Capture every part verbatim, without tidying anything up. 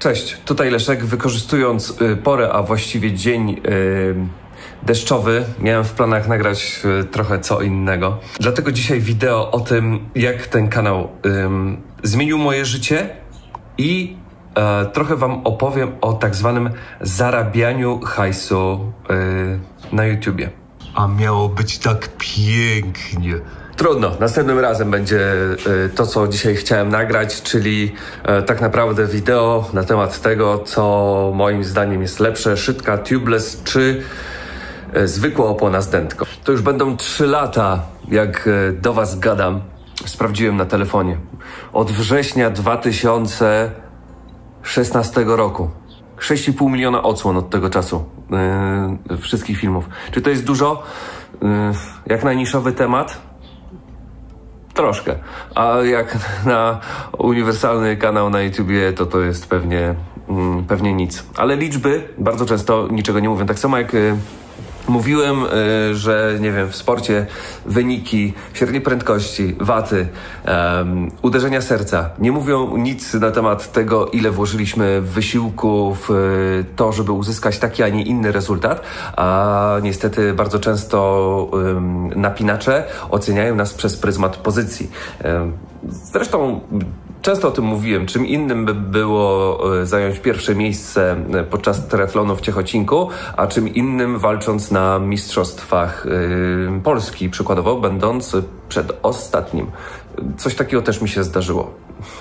Cześć, tutaj Leszek. Wykorzystując y, porę, a właściwie dzień y, deszczowy, miałem w planach nagrać y, trochę co innego. Dlatego dzisiaj wideo o tym, jak ten kanał y, zmienił moje życie i y, trochę wam opowiem o tak zwanym zarabianiu hajsu y, na YouTubie. A miało być tak pięknie. Trudno, następnym razem będzie y, to, co dzisiaj chciałem nagrać, czyli y, tak naprawdę wideo na temat tego, co moim zdaniem jest lepsze, szytka tubeless czy y, zwykła opona z dętką. To już będą trzy lata, jak y, do was gadam. Sprawdziłem na telefonie. Od września dwa tysiące szesnastego roku. sześć i pół miliona odsłon od tego czasu yy, wszystkich filmów. Czy to jest dużo? Yy, jak na niszowy temat? Troszkę. A jak na uniwersalny kanał na YouTubie, to to jest pewnie, mm, pewnie nic. Ale liczby bardzo często niczego nie mówią. Tak samo jak y, mówiłem, y, że nie wiem, w sporcie wyniki, średniej prędkości, waty, um, uderzenia serca nie mówią nic na temat tego, ile włożyliśmy wysiłku w y, to, żeby uzyskać taki, a nie inny rezultat. A niestety bardzo często um, napinacze oceniają nas przez pryzmat pozycji. Um, zresztą często o tym mówiłem, czym innym by było zająć pierwsze miejsce podczas triathlonu w Ciechocinku, a czym innym walcząc na mistrzostwach yy, Polski, przykładowo będąc przedostatnim. Coś takiego też mi się zdarzyło.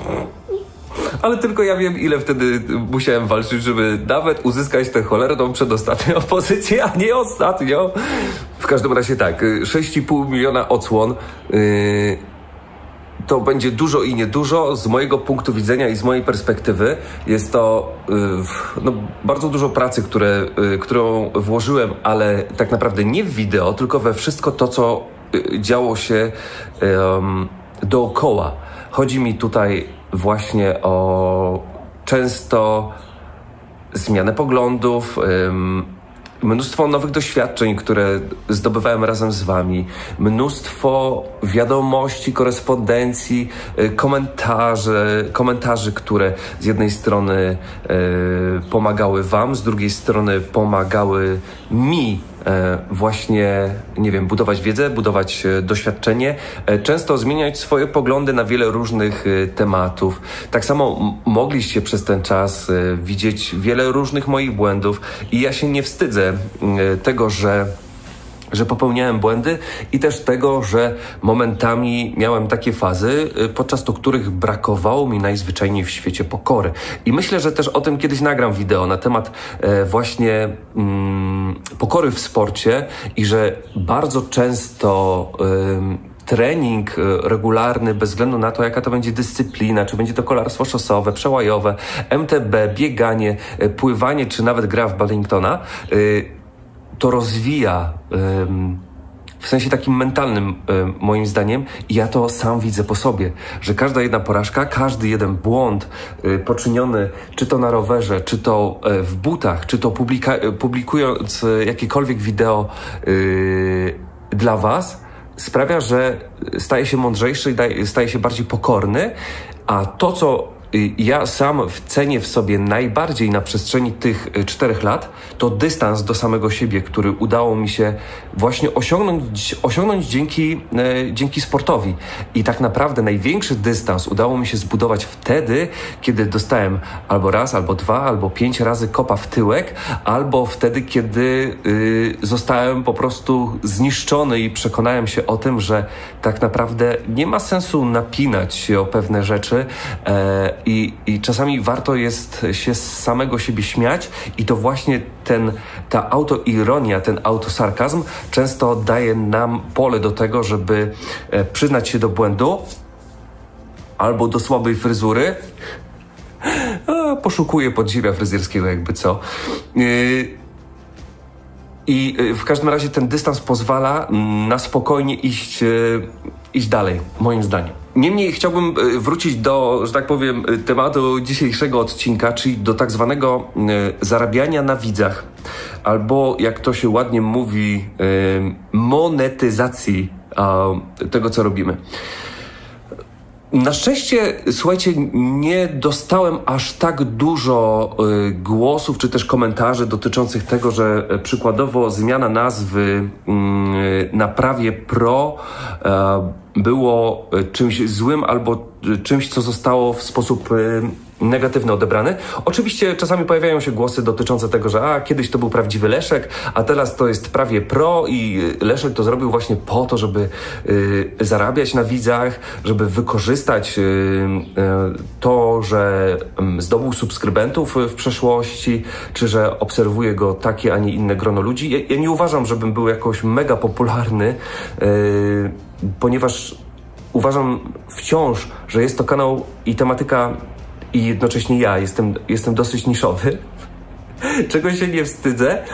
Ale tylko ja wiem, ile wtedy musiałem walczyć, żeby nawet uzyskać tę cholerną przedostatnią pozycję, a nie ostatnią. W każdym razie tak, sześć i pół miliona odsłon. Yy, To będzie dużo i niedużo. Z mojego punktu widzenia i z mojej perspektywy jest to yy, no, bardzo dużo pracy, które, yy, którą włożyłem, ale tak naprawdę nie w wideo, tylko we wszystko to, co yy, działo się yy, dookoła. Chodzi mi tutaj właśnie o często zmianę poglądów, yy, mnóstwo nowych doświadczeń, które zdobywałem razem z wami. Mnóstwo wiadomości, korespondencji, komentarzy, komentarzy, które z jednej strony e, pomagały wam, z drugiej strony pomagały mi e, właśnie, nie wiem, budować wiedzę, budować e, doświadczenie, e, często zmieniać swoje poglądy na wiele różnych e, tematów. Tak samo mogliście przez ten czas e, widzieć wiele różnych moich błędów i ja się nie wstydzę e, tego, że że popełniałem błędy i też tego, że momentami miałem takie fazy, podczas których brakowało mi najzwyczajniej w świecie pokory. I myślę, że też o tym kiedyś nagram wideo na temat e, właśnie mm, pokory w sporcie i że bardzo często e, trening regularny, bez względu na to, jaka to będzie dyscyplina, czy będzie to kolarstwo szosowe, przełajowe, M T B, bieganie, pływanie, czy nawet gra w badmintona, e, to rozwija ym, w sensie takim mentalnym, ym, moim zdaniem, i ja to sam widzę po sobie, że każda jedna porażka, każdy jeden błąd y, poczyniony, czy to na rowerze, czy to y, w butach, czy to publika publikując y, jakiekolwiek wideo y, dla was, sprawia, że staje się mądrzejszy i staje się bardziej pokorny, a to, co ja sam cenię w sobie najbardziej na przestrzeni tych czterech lat, to dystans do samego siebie, który udało mi się właśnie osiągnąć, osiągnąć dzięki, e, dzięki sportowi. I tak naprawdę największy dystans udało mi się zbudować wtedy, kiedy dostałem albo raz, albo dwa, albo pięć razy kopa w tyłek, albo wtedy, kiedy y, zostałem po prostu zniszczony i przekonałem się o tym, że tak naprawdę nie ma sensu napinać się o pewne rzeczy, e, I, I czasami warto jest się z samego siebie śmiać i to właśnie ten, ta autoironia, ten autosarkazm często daje nam pole do tego, żeby e, przyznać się do błędu albo do słabej fryzury. A, poszukuję podziemia fryzjerskiego, jakby co. Yy, I w każdym razie ten dystans pozwala na spokojnie iść, iść dalej, moim zdaniem. Niemniej chciałbym wrócić do, że tak powiem, tematu dzisiejszego odcinka, czyli do tak zwanego zarabiania na widzach, albo jak to się ładnie mówi, monetyzacji tego, co robimy. Na szczęście, słuchajcie, nie dostałem aż tak dużo y, głosów czy też komentarzy dotyczących tego, że y, przykładowo zmiana nazwy y, na prawie pro y, było y, czymś złym albo y, czymś, co zostało w sposób y, negatywny odebrany. Oczywiście czasami pojawiają się głosy dotyczące tego, że a, kiedyś to był prawdziwy Leszek, a teraz to jest prawie pro i Leszek to zrobił właśnie po to, żeby y, zarabiać na widzach, żeby wykorzystać y, y, to, że y, zdobył subskrybentów w przeszłości, czy że obserwuje go takie, a nie inne grono ludzi. Ja, ja nie uważam, żebym był jakoś mega popularny, y, ponieważ uważam wciąż, że jest to kanał i tematyka i jednocześnie ja jestem, jestem dosyć niszowy, czego się nie wstydzę, e,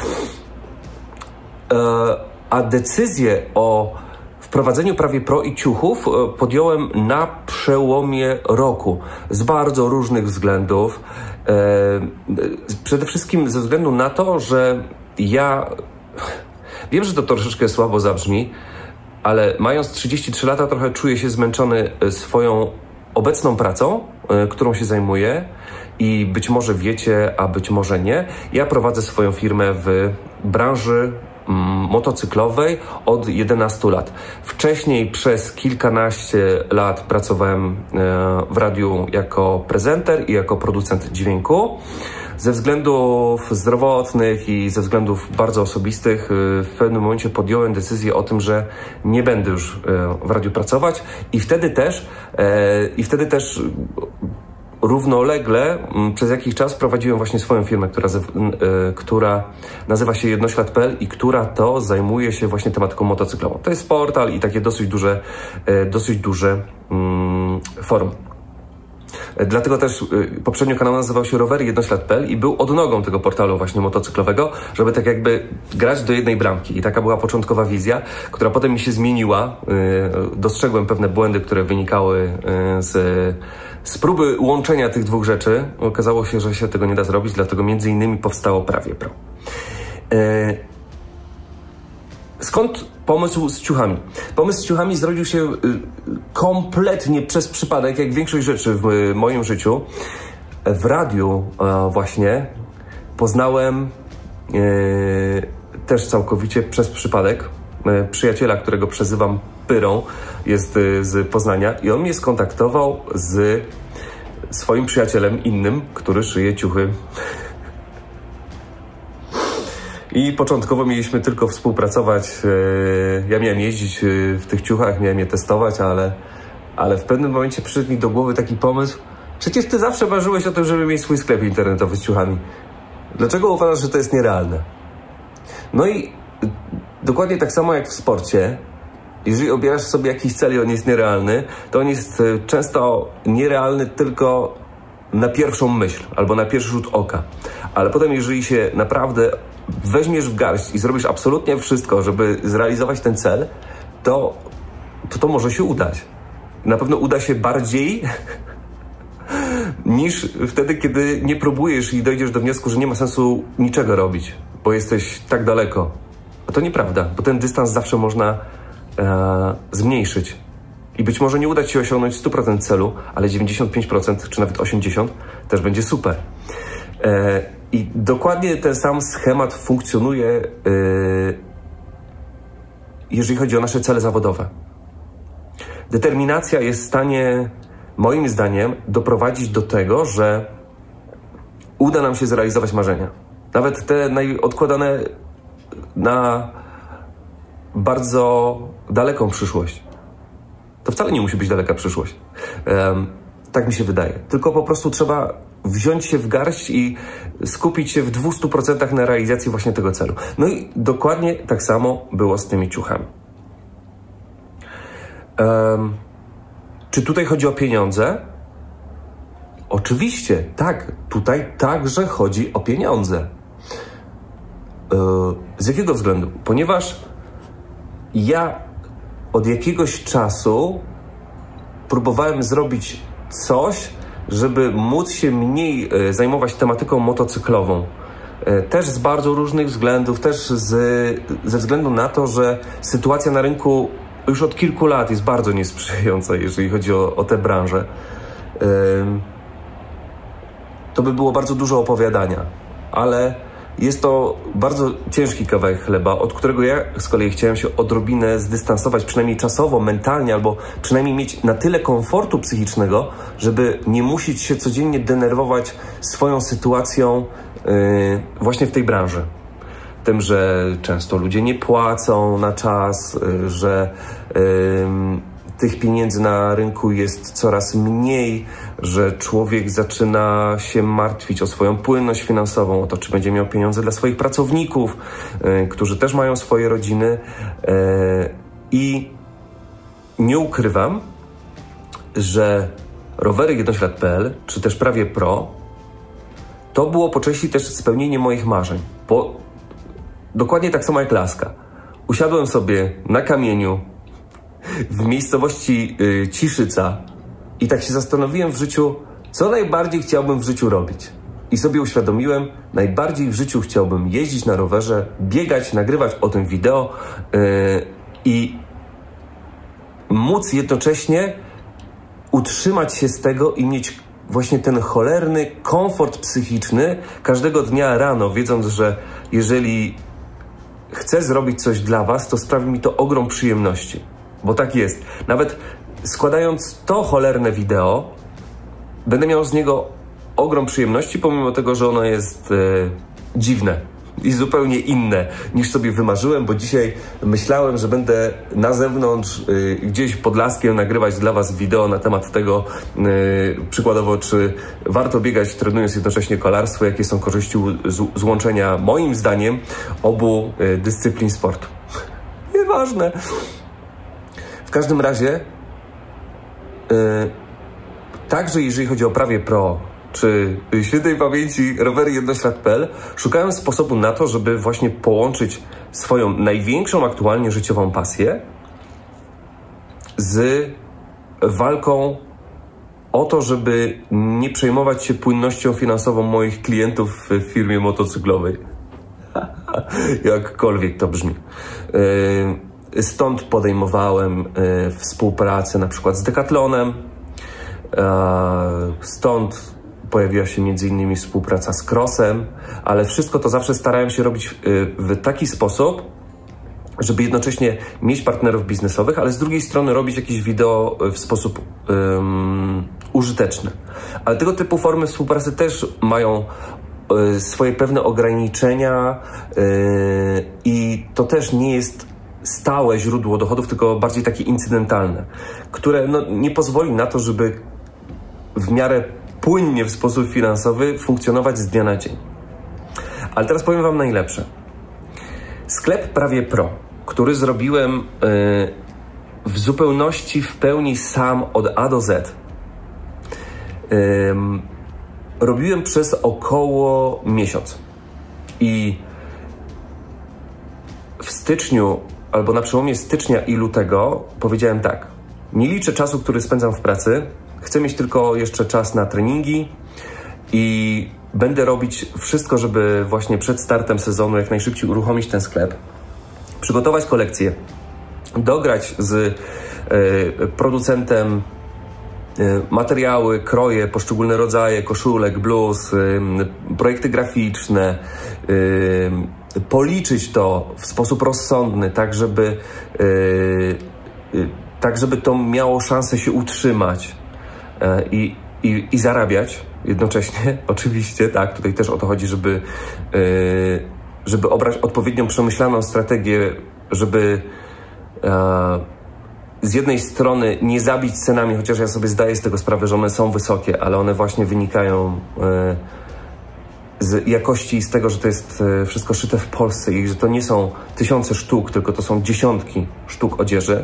a decyzję o wprowadzeniu prawie pro i ciuchów podjąłem na przełomie roku z bardzo różnych względów. E, przede wszystkim ze względu na to, że ja wiem, że to troszeczkę słabo zabrzmi, ale mając trzydzieści trzy lata trochę czuję się zmęczony swoją obecną pracą, którą się zajmuję i być może wiecie, a być może nie. Ja prowadzę swoją firmę w branży mm, motocyklowej od jedenastu lat. Wcześniej przez kilkanaście lat pracowałem e, w radiu jako prezenter i jako producent dźwięku. Ze względów zdrowotnych i ze względów bardzo osobistych w pewnym momencie podjąłem decyzję o tym, że nie będę już w radiu pracować i wtedy też i wtedy też równolegle przez jakiś czas prowadziłem właśnie swoją firmę, która, która nazywa się jednoślad kropka p l i która to zajmuje się właśnie tematyką motocyklową. To jest portal i takie dosyć duże, dosyć duże forum. Dlatego też poprzednio kanał nazywał się rowery jednoślad kropka p l i był odnogą tego portalu właśnie motocyklowego, żeby tak jakby grać do jednej bramki. I taka była początkowa wizja, która potem mi się zmieniła. Dostrzegłem pewne błędy, które wynikały z, z próby łączenia tych dwóch rzeczy. Okazało się, że się tego nie da zrobić, dlatego między innymi powstało prawie pro. Skąd pomysł z ciuchami? Pomysł z ciuchami zrodził się y, kompletnie przez przypadek, jak większość rzeczy w y, moim życiu. W radiu y, właśnie poznałem y, też całkowicie przez przypadek y, przyjaciela, którego przezywam Pyrą, jest y, z Poznania i on mnie skontaktował z swoim przyjacielem innym, który szyje ciuchy. I początkowo mieliśmy tylko współpracować. Ja miałem jeździć w tych ciuchach, miałem je testować, ale, ale w pewnym momencie przyszedł mi do głowy taki pomysł. Przecież ty zawsze marzyłeś o tym, żeby mieć swój sklep internetowy z ciuchami. Dlaczego uważasz, że to jest nierealne? No i dokładnie tak samo jak w sporcie. Jeżeli obierasz sobie jakiś cel i on jest nierealny, to on jest często nierealny tylko na pierwszą myśl albo na pierwszy rzut oka. Ale potem, jeżeli się naprawdę weźmiesz w garść i zrobisz absolutnie wszystko, żeby zrealizować ten cel, to to, to może się udać. Na pewno uda się bardziej niż wtedy, kiedy nie próbujesz i dojdziesz do wniosku, że nie ma sensu niczego robić, bo jesteś tak daleko. A to nieprawda, bo ten dystans zawsze można e, zmniejszyć. I być może nie uda ci się osiągnąć sto procent celu, ale dziewięćdziesiąt pięć procent czy nawet osiemdziesiąt procent też będzie super. E, I dokładnie ten sam schemat funkcjonuje, e, jeżeli chodzi o nasze cele zawodowe. Determinacja jest w stanie, moim zdaniem, doprowadzić do tego, że uda nam się zrealizować marzenia. Nawet te najodkładane na bardzo daleką przyszłość. To wcale nie musi być daleka przyszłość. Um, tak mi się wydaje. Tylko po prostu trzeba wziąć się w garść i skupić się w dwustu procentach na realizacji właśnie tego celu. No i dokładnie tak samo było z tymi ciuchami. Um, czy tutaj chodzi o pieniądze? Oczywiście, tak. Tutaj także chodzi o pieniądze. Yy, z jakiego względu? Ponieważ ja od jakiegoś czasu próbowałem zrobić coś, żeby móc się mniej zajmować tematyką motocyklową. Też z bardzo różnych względów, też z, ze względu na to, że sytuacja na rynku już od kilku lat jest bardzo niesprzyjająca, jeżeli chodzi o, o tę branżę. Ym, to by było bardzo dużo opowiadania, ale jest to bardzo ciężki kawałek chleba, od którego ja z kolei chciałem się odrobinę zdystansować, przynajmniej czasowo, mentalnie, albo przynajmniej mieć na tyle komfortu psychicznego, żeby nie musieć się codziennie denerwować swoją sytuacją yy, właśnie w tej branży. Tym, że często ludzie nie płacą na czas, yy, że yy, tych pieniędzy na rynku jest coraz mniej, że człowiek zaczyna się martwić o swoją płynność finansową, o to, czy będzie miał pieniądze dla swoich pracowników, yy, którzy też mają swoje rodziny. Yy, I nie ukrywam, że rowery jednoślad kropka p l, czy też Prawie Pro, to było po części też spełnienie moich marzeń. Bo dokładnie tak samo jak laska. Usiadłem sobie na kamieniu w miejscowości y, Ciszyca i tak się zastanowiłem w życiu, co najbardziej chciałbym w życiu robić. I sobie uświadomiłem, najbardziej w życiu chciałbym jeździć na rowerze, biegać, nagrywać o tym wideo yy, i móc jednocześnie utrzymać się z tego i mieć właśnie ten cholerny komfort psychiczny każdego dnia rano, wiedząc, że jeżeli chcę zrobić coś dla was, to sprawi mi to ogrom przyjemności. Bo tak jest. Nawet składając to cholerne wideo, będę miał z niego ogrom przyjemności, pomimo tego, że ono jest e, dziwne i zupełnie inne niż sobie wymarzyłem, bo dzisiaj myślałem, że będę na zewnątrz e, gdzieś pod laskiem nagrywać dla was wideo na temat tego, e, przykładowo, czy warto biegać trenując jednocześnie kolarstwo, jakie są korzyści z, z łączenia, moim zdaniem, obu e, dyscyplin sportu. Nieważne. W każdym razie, yy, także jeżeli chodzi o Prawie Pro, czy świętej pamięci rowery jednoślad kropka p l, szukałem sposobu na to, żeby właśnie połączyć swoją największą aktualnie życiową pasję z walką o to, żeby nie przejmować się płynnością finansową moich klientów w firmie motocyklowej. Jakkolwiek to brzmi. Yy, Stąd podejmowałem y, współpracę na przykład z Decathlonem. Y, stąd pojawiła się między innymi współpraca z Crossem, ale wszystko to zawsze starałem się robić y, w taki sposób, żeby jednocześnie mieć partnerów biznesowych, ale z drugiej strony robić jakieś wideo w sposób um, użyteczny. Ale tego typu formy współpracy też mają y, swoje pewne ograniczenia y, i to też nie jest stałe źródło dochodów, tylko bardziej takie incydentalne, które no, nie pozwoli na to, żeby w miarę płynnie w sposób finansowy funkcjonować z dnia na dzień. Ale teraz powiem wam najlepsze. Sklep Prawie Pro, który zrobiłem yy, w zupełności, w pełni sam od A do Z, yy, robiłem przez około miesiąc. I w styczniu albo na przełomie stycznia i lutego powiedziałem tak: nie liczę czasu, który spędzam w pracy, chcę mieć tylko jeszcze czas na treningi i będę robić wszystko, żeby właśnie przed startem sezonu jak najszybciej uruchomić ten sklep, przygotować kolekcję, dograć z y, producentem y, materiały, kroje, poszczególne rodzaje koszulek, bluz, y, projekty graficzne, y, policzyć to w sposób rozsądny, tak żeby, yy, yy, tak żeby to miało szansę się utrzymać yy, i, i, i zarabiać jednocześnie. Oczywiście, tak, tutaj też o to chodzi, żeby, yy, żeby obrać odpowiednią, przemyślaną strategię, żeby yy, z jednej strony nie zabić cenami, chociaż ja sobie zdaję z tego sprawę, że one są wysokie, ale one właśnie wynikają yy, z jakości i z tego, że to jest wszystko szyte w Polsce i że to nie są tysiące sztuk, tylko to są dziesiątki sztuk odzieży.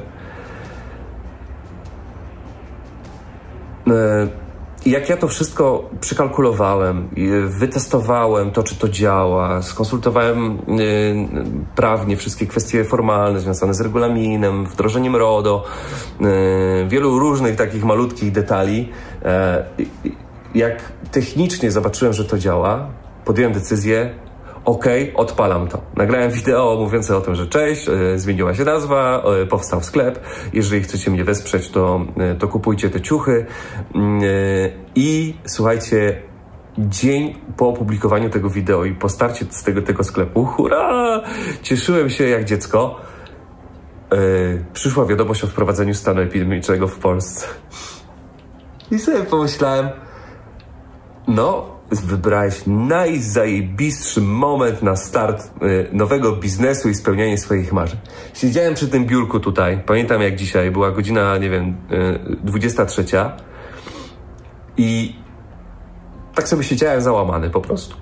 I jak ja to wszystko przekalkulowałem, wytestowałem to, czy to działa, skonsultowałem prawnie wszystkie kwestie formalne związane z regulaminem, wdrożeniem RODO, wielu różnych takich malutkich detali. Jak technicznie zobaczyłem, że to działa, podjąłem decyzję, Okej, okay, odpalam to. Nagrałem wideo mówiące o tym, że cześć, yy, zmieniła się nazwa, yy, powstał sklep. Jeżeli chcecie mnie wesprzeć, to, yy, to kupujcie te ciuchy. Yy, I słuchajcie, dzień po opublikowaniu tego wideo i po starcie z tego, tego sklepu, hurra! Cieszyłem się jak dziecko. Yy, przyszła wiadomość o wprowadzeniu stanu epidemicznego w Polsce. I sobie pomyślałem, no, wybrałeś najzajebistszy moment na start y, nowego biznesu i spełnianie swoich marzeń. Siedziałem przy tym biurku tutaj, pamiętam jak dzisiaj, była godzina, nie wiem, y, dwudziesta trzecia i tak sobie siedziałem załamany po prostu.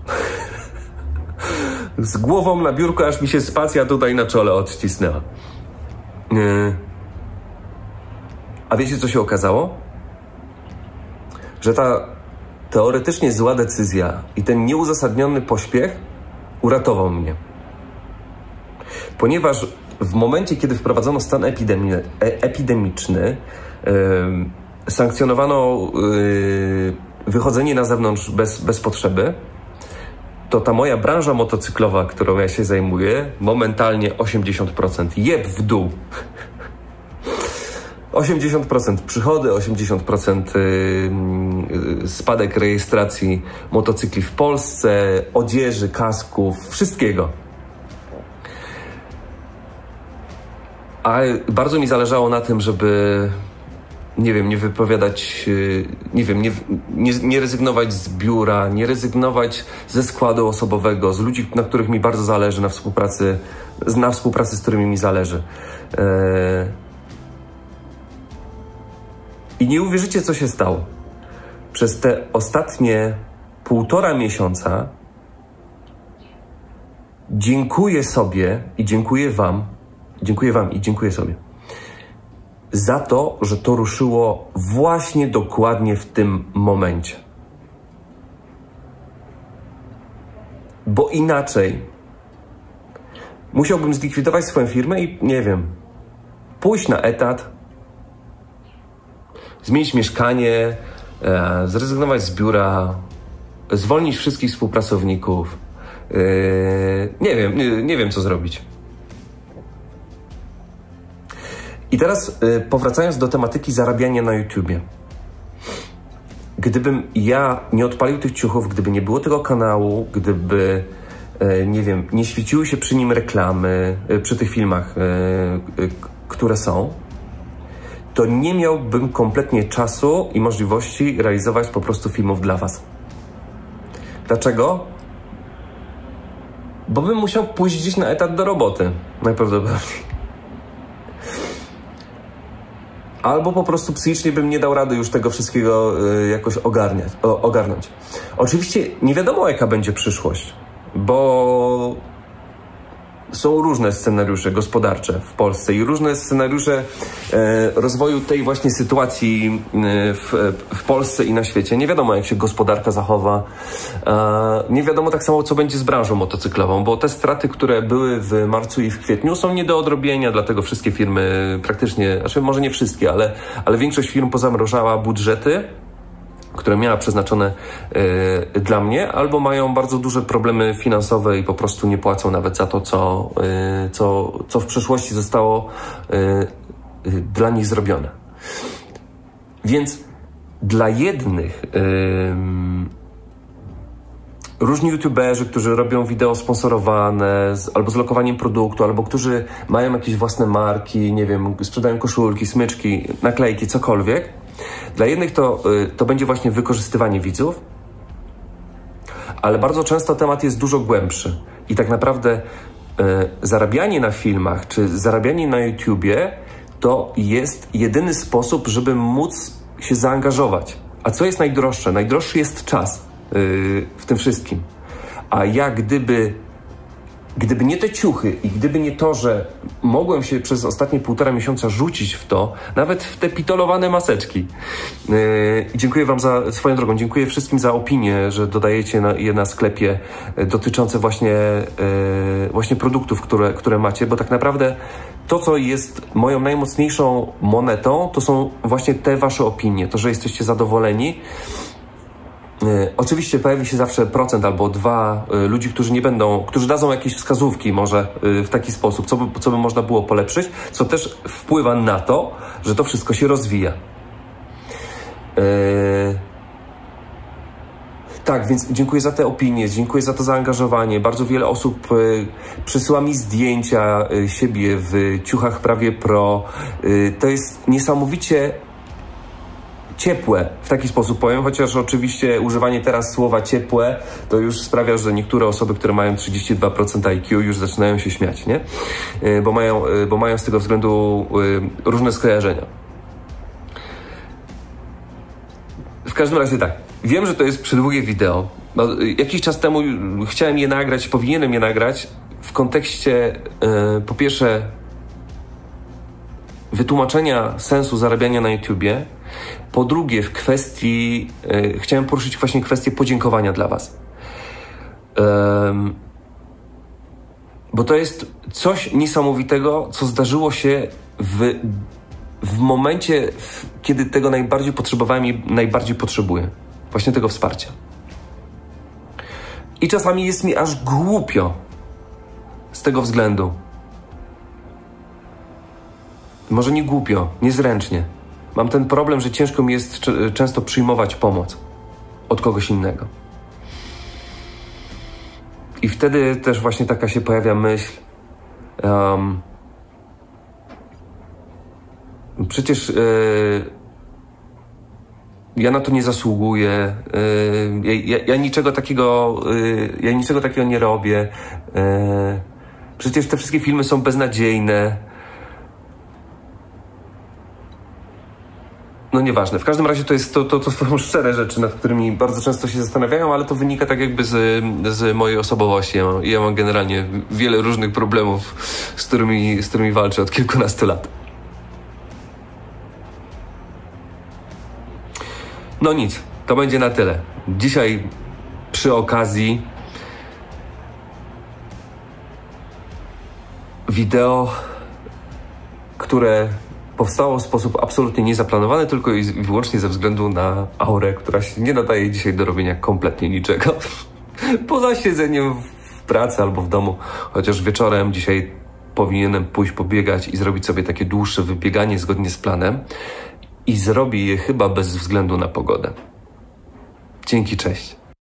Z głową na biurku, aż mi się spacja tutaj na czole odcisnęła. Y, a wiecie, co się okazało? Że ta teoretycznie zła decyzja i ten nieuzasadniony pośpiech uratował mnie. Ponieważ w momencie, kiedy wprowadzono stan epidemi epidemiczny, yy, sankcjonowano yy, wychodzenie na zewnątrz bez, bez potrzeby, to ta moja branża motocyklowa, którą ja się zajmuję, momentalnie osiemdziesiąt procent jeb w dół. osiemdziesiąt procent przychody, osiemdziesiąt procent spadek rejestracji motocykli w Polsce, odzieży, kasków, wszystkiego. A bardzo mi zależało na tym, żeby, nie wiem, nie wypowiadać, nie wiem, nie, nie, nie rezygnować z biura, nie rezygnować ze składu osobowego, z ludzi, na których mi bardzo zależy, na współpracy, na współpracy, z którymi mi zależy. I nie uwierzycie, co się stało. Przez te ostatnie półtora miesiąca dziękuję sobie i dziękuję wam, dziękuję wam i dziękuję sobie za to, że to ruszyło właśnie dokładnie w tym momencie. Bo inaczej musiałbym zlikwidować swoją firmę i, nie wiem, pójść na etat, zmienić mieszkanie, e, zrezygnować z biura, zwolnić wszystkich współpracowników. E, nie wiem, nie, nie wiem co zrobić. I teraz e, powracając do tematyki zarabiania na YouTubie. Gdybym ja nie odpalił tych ciuchów, gdyby nie było tego kanału, gdyby, e, nie wiem, nie świeciły się przy nim reklamy, e, przy tych filmach, e, e, które są, to nie miałbym kompletnie czasu i możliwości realizować po prostu filmów dla was. Dlaczego? Bo bym musiał pójść gdzieś na etat do roboty, najprawdopodobniej. Albo po prostu psychicznie bym nie dał rady już tego wszystkiego y, jakoś ogarniać, o, ogarnąć. Oczywiście nie wiadomo, jaka będzie przyszłość, bo są różne scenariusze gospodarcze w Polsce i różne scenariusze e, rozwoju tej właśnie sytuacji e, w, w Polsce i na świecie. Nie wiadomo, jak się gospodarka zachowa. E, nie wiadomo tak samo, co będzie z branżą motocyklową, bo te straty, które były w marcu i w kwietniu, są nie do odrobienia, dlatego wszystkie firmy praktycznie, znaczy może nie wszystkie, ale, ale większość firm pozamrożała budżety, które miała przeznaczone y, dla mnie, albo mają bardzo duże problemy finansowe i po prostu nie płacą nawet za to, co, y, co, co w przeszłości zostało y, y, dla nich zrobione. Więc dla jednych y, różni youtuberzy, którzy robią wideo sponsorowane z, albo z lokowaniem produktu, albo którzy mają jakieś własne marki, nie wiem, sprzedają koszulki, smyczki, naklejki, cokolwiek. Dla jednych to, to będzie właśnie wykorzystywanie widzów, ale bardzo często temat jest dużo głębszy i tak naprawdę y, zarabianie na filmach czy zarabianie na YouTubie to jest jedyny sposób, żeby móc się zaangażować. A co jest najdroższe? Najdroższy jest czas y, w tym wszystkim. A ja gdyby Gdyby nie te ciuchy i gdyby nie to, że mogłem się przez ostatnie półtora miesiąca rzucić w to, nawet w te pitolowane maseczki. Yy, dziękuję wam za, swoją drogą, dziękuję wszystkim za opinię, że dodajecie na, je na sklepie dotyczące właśnie, yy, właśnie produktów, które, które macie, bo tak naprawdę to, co jest moją najmocniejszą monetą, to są właśnie te wasze opinie, to, że jesteście zadowoleni. Y, oczywiście pojawi się zawsze procent albo dwa y, ludzi, którzy nie będą, którzy dadzą jakieś wskazówki może y, w taki sposób, co by, co by można było polepszyć, co też wpływa na to, że to wszystko się rozwija. Y, tak, więc dziękuję za te opinie, dziękuję za to zaangażowanie. Bardzo wiele osób y, przysyła mi zdjęcia y, siebie w ciuchach prawie pro. Y, to jest niesamowicie ciepłe, w taki sposób powiem, chociaż oczywiście używanie teraz słowa ciepłe to już sprawia, że niektóre osoby, które mają trzydzieści dwa procent I Q już zaczynają się śmiać, nie? Bo mają, bo mają z tego względu różne skojarzenia. W każdym razie tak, wiem, że to jest przydługie wideo. Jakiś czas temu chciałem je nagrać, powinienem je nagrać w kontekście po pierwsze wytłumaczenia sensu zarabiania na YouTubie. Po drugie, w kwestii, e, chciałem poruszyć właśnie kwestię podziękowania dla was. Um, bo to jest coś niesamowitego, co zdarzyło się w, w momencie, w, kiedy tego najbardziej potrzebowałem i najbardziej potrzebuję. Właśnie tego wsparcia. I czasami jest mi aż głupio z tego względu. Może nie głupio, niezręcznie. Mam ten problem, że ciężko mi jest często przyjmować pomoc od kogoś innego. I wtedy też właśnie taka się pojawia myśl, um, przecież yy, ja na to nie zasługuję, yy, ja, ja, ja niczego takiego, yy, ja niczego takiego nie robię, yy, przecież te wszystkie filmy są beznadziejne. No nieważne. W każdym razie to jest to, to, to są szczere rzeczy, nad którymi bardzo często się zastanawiają, ale to wynika tak jakby z, z mojej osobowości. Ja mam, ja mam generalnie wiele różnych problemów, z którymi, z którymi walczę od kilkunastu lat. No nic, to będzie na tyle. Dzisiaj przy okazji wideo, które powstało w sposób absolutnie niezaplanowany, tylko i wyłącznie ze względu na aurę, która się nie nadaje dzisiaj do robienia kompletnie niczego. Poza siedzeniem w pracy albo w domu. Chociaż wieczorem dzisiaj powinienem pójść pobiegać i zrobić sobie takie dłuższe wybieganie zgodnie z planem. I zrobię je chyba bez względu na pogodę. Dzięki, cześć.